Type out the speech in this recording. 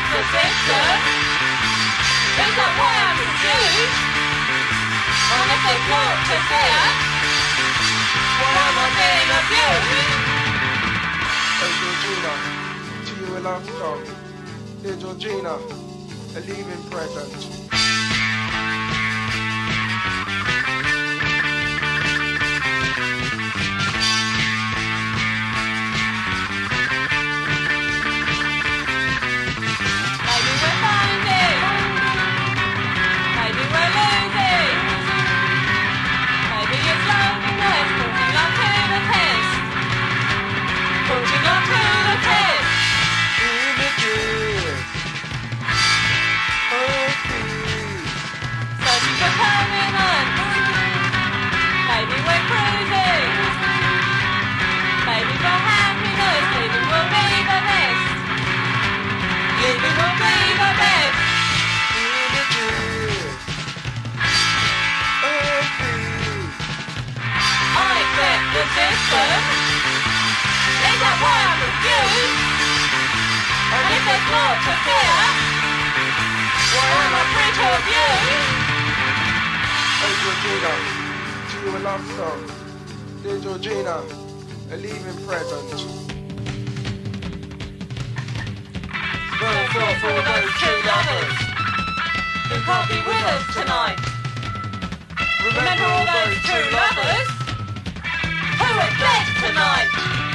the sister. Is that why I'm confused? And if they brought to fear, why am I being abused? Hey Georgina, to you a love song. Dear Georgina, a leaving present. Is that why I'm confused? And if there's more to fear, why am I free to abuse? Hey Georgina, to you a love song. Dear Georgina, a leaving present. Very thoughtful for those true lovers who can't be with us tonight. Remember all those true lovers who are dead tonight.